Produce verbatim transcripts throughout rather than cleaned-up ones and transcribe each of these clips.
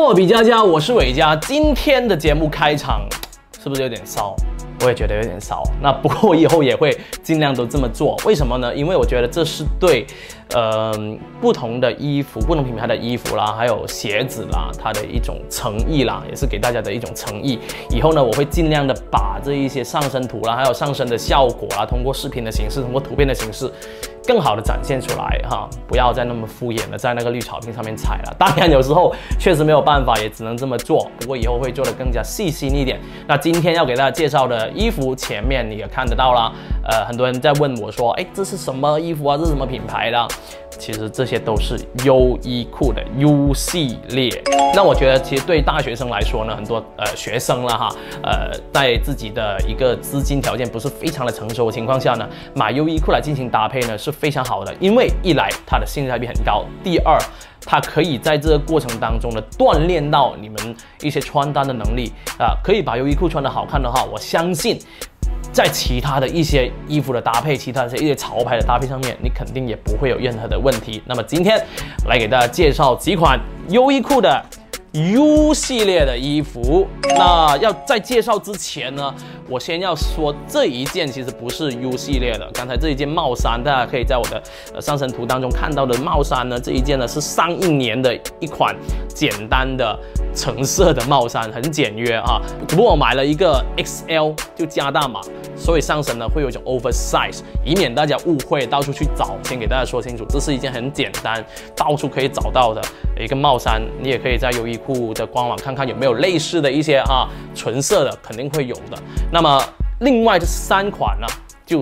我比佳佳，我是伟佳。今天的节目开场是不是有点骚？我也觉得有点骚。那不过我以后也会尽量都这么做。为什么呢？因为我觉得这是对呃不同的衣服、不同品牌的衣服啦，还有鞋子啦，它的一种诚意啦，也是给大家的一种诚意。以后呢，我会尽量的把这一些上身图啦，还有上身的效果啦，通过视频的形式，通过图片的形式，更好的展现出来哈，不要再那么敷衍的在那个绿草坪上面踩了。当然有时候确实没有办法，也只能这么做。不过以后会做得更加细心一点。那今天要给大家介绍的衣服，前面你也看得到啦。呃，很多人在问我说，哎，这是什么衣服啊？这是什么品牌的？其实这些都是优衣库的 U 系列。那我觉得其实对大学生来说呢，很多呃学生了哈，呃，在自己的一个资金条件不是非常的成熟的情况下呢，买优衣库来进行搭配呢是非常好的，因为一来它的性价比很高，第二它可以在这个过程当中呢锻炼到你们一些穿搭的能力啊、呃，可以把优衣库穿得好看的话，我相信在其他的一些衣服的搭配，其他的一些潮牌的搭配上面，你肯定也不会有任何的问题。那么今天来给大家介绍几款优衣库的 U 系列的衣服。那要在介绍之前呢，我先要说这一件其实不是 U 系列的。刚才这一件帽衫，大家可以在我的呃上身图当中看到的帽衫呢，这一件呢是上一年的一款简单的橙色的帽衫，很简约啊。只不过我买了一个 X L 就加大码，所以上身呢会有一种 oversize， 以免大家误会到处去找。先给大家说清楚，这是一件很简单，到处可以找到的一个帽衫。你也可以在优衣库的官网看看有没有类似的一些啊纯色的，肯定会有的。那么另外这三款呢，就是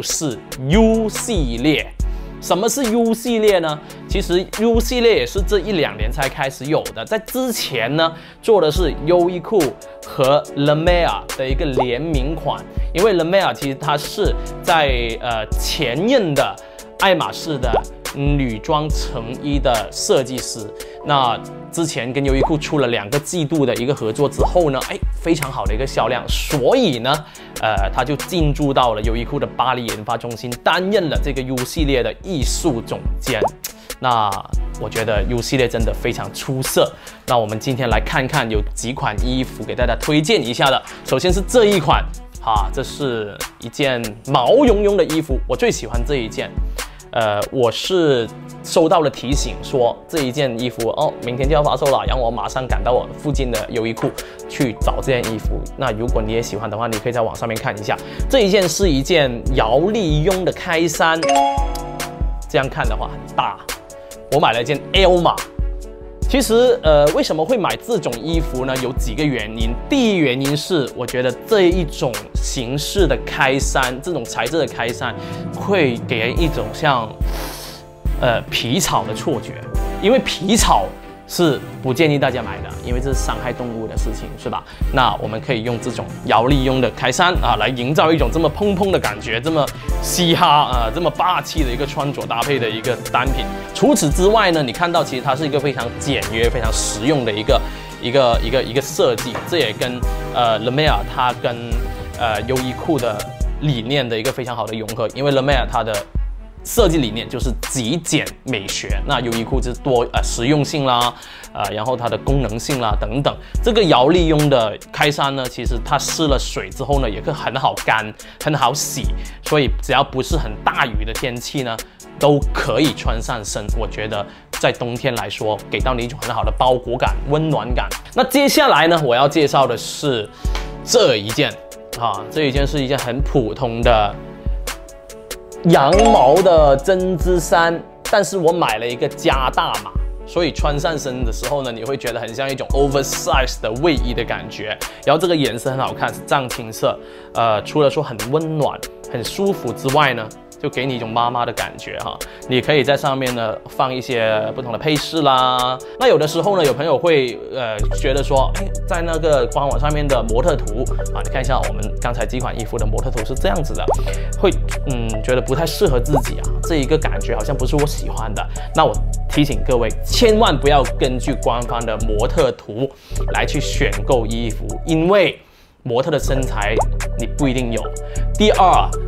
U 系列。什么是 U 系列呢？其实 U 系列也是这一两年才开始有的，在之前呢做的是优衣库和 La Mer 的一个联名款，因为 La Mer 其实它是在呃前任的爱马仕的女装成衣的设计师，那之前跟优衣库出了两个季度的一个合作之后呢，哎，非常好的一个销量，所以呢，呃，他就进驻到了优衣库的巴黎研发中心，担任了这个 U 系列的艺术总监。那我觉得 U 系列真的非常出色。那我们今天来看看有几款衣服给大家推荐一下的。首先是这一款，啊，这是一件毛茸茸的衣服，我最喜欢这一件。呃，我是收到了提醒说这一件衣服哦，明天就要发售了，然后我马上赶到我附近的优衣库去找这件衣服。那如果你也喜欢的话，你可以在网上面看一下。这一件是一件摇粒绒的开衫，这样看的话很大。我买了一件 L 码。其实，呃，为什么会买这种衣服呢？有几个原因。第一原因是，我觉得这一种形式的开衫，这种材质的开衫，会给人一种像，呃，皮草的错觉。因为皮草是不建议大家买的，因为这是伤害动物的事情，是吧？那我们可以用这种摇粒绒的开衫啊，来营造一种这么砰砰的感觉，这么嘻哈啊，这么霸气的一个穿着搭配的一个单品。除此之外呢，你看到其实它是一个非常简约、非常实用的一个一个一个一个设计，这也跟呃 La Mer 它跟呃优衣库的理念的一个非常好的融合，因为 La Mer 它的设计理念就是极简美学，那优衣库是多呃实用性啦，呃，然后它的功能性啦等等。这个摇粒绒的开衫呢，其实它湿了水之后呢，也会很好干，很好洗，所以只要不是很大雨的天气呢，都可以穿上身。我觉得在冬天来说，给到你一种很好的包裹感、温暖感。那接下来呢，我要介绍的是这一件啊，这一件是一件很普通的羊毛的针织衫，但是我买了一个加大码，所以穿上身的时候呢，你会觉得很像一种 oversize 的卫衣的感觉。然后这个颜色很好看，是藏青色，呃，除了说很温暖、很舒服之外呢，就给你一种妈妈的感觉哈。你可以在上面呢放一些不同的配饰啦。那有的时候呢，有朋友会呃觉得说，哎，在那个官网上面的模特图啊，你看一下我们刚才几款衣服的模特图是这样子的，会嗯觉得不太适合自己啊，这一个感觉好像不是我喜欢的。那我提醒各位，千万不要根据官方的模特图来去选购衣服，因为模特的身材你不一定有。第二，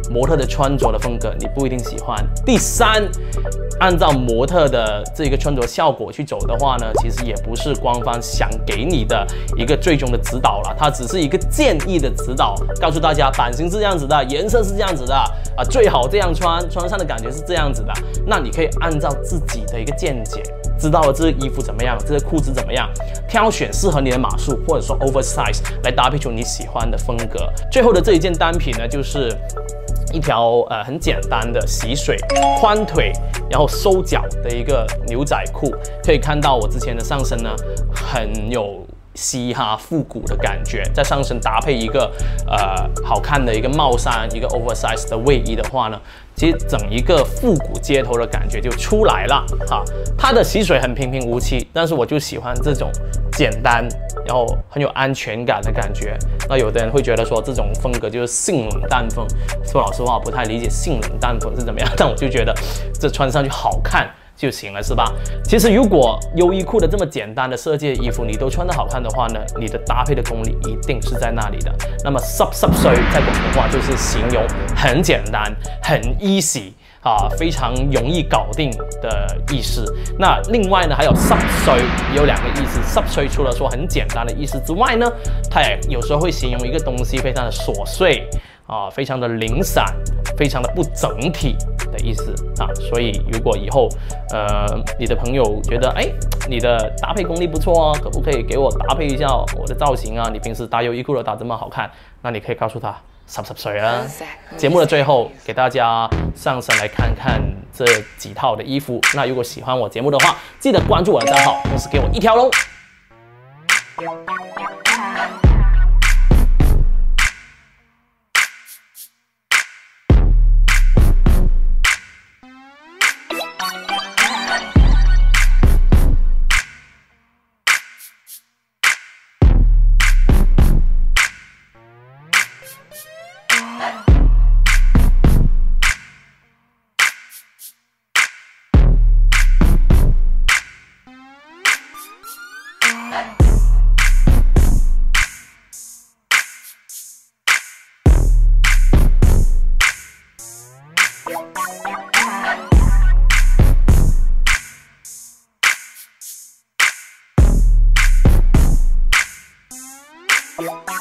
模特的穿着的风格你不一定喜欢。第三，按照模特的这个穿着效果去走的话呢，其实也不是官方想给你的一个最终的指导了，它只是一个建议的指导，告诉大家版型是这样子的，颜色是这样子的啊，最好这样穿，穿上的感觉是这样子的。那你可以按照自己的一个见解，知道了这个衣服怎么样，这个裤子怎么样，挑选适合你的码数或者说 oversize 来搭配出你喜欢的风格。最后的这一件单品呢，就是一条呃很简单的洗水、宽腿，然后收脚的一个牛仔裤。可以看到我之前的上身呢，很有嘻哈复古的感觉，在上身搭配一个呃好看的一个帽衫，一个 oversize 的卫衣的话呢，其实整一个复古街头的感觉就出来了哈。它的洗水很平平无奇，但是我就喜欢这种简单，然后很有安全感的感觉。那有的人会觉得说这种风格就是性冷淡风，说老实话，我不太理解性冷淡风是怎么样，但我就觉得这穿上去好看就行了，是吧？其实如果优衣库的这么简单的设计的衣服你都穿得好看的话呢，你的搭配的功力一定是在那里的。那么濕濕碎在廣東話就是形容很简单、很 easy 啊，非常容易搞定的意思。那另外呢，还有濕碎也有两个意思。濕碎除了说很简单的意思之外呢，它也有时候会形容一个东西非常的琐碎啊，非常的零散，非常的不整体的意思啊。所以如果以后呃你的朋友觉得哎你的搭配功力不错哦，可不可以给我搭配一下我的造型啊？你平时搭优衣库的搭这么好看，那你可以告诉他濕濕碎啊。节目的最后给大家上身来看看这几套的衣服。那如果喜欢我节目的话，记得关注我的账号，同时给我一条龙。Bye.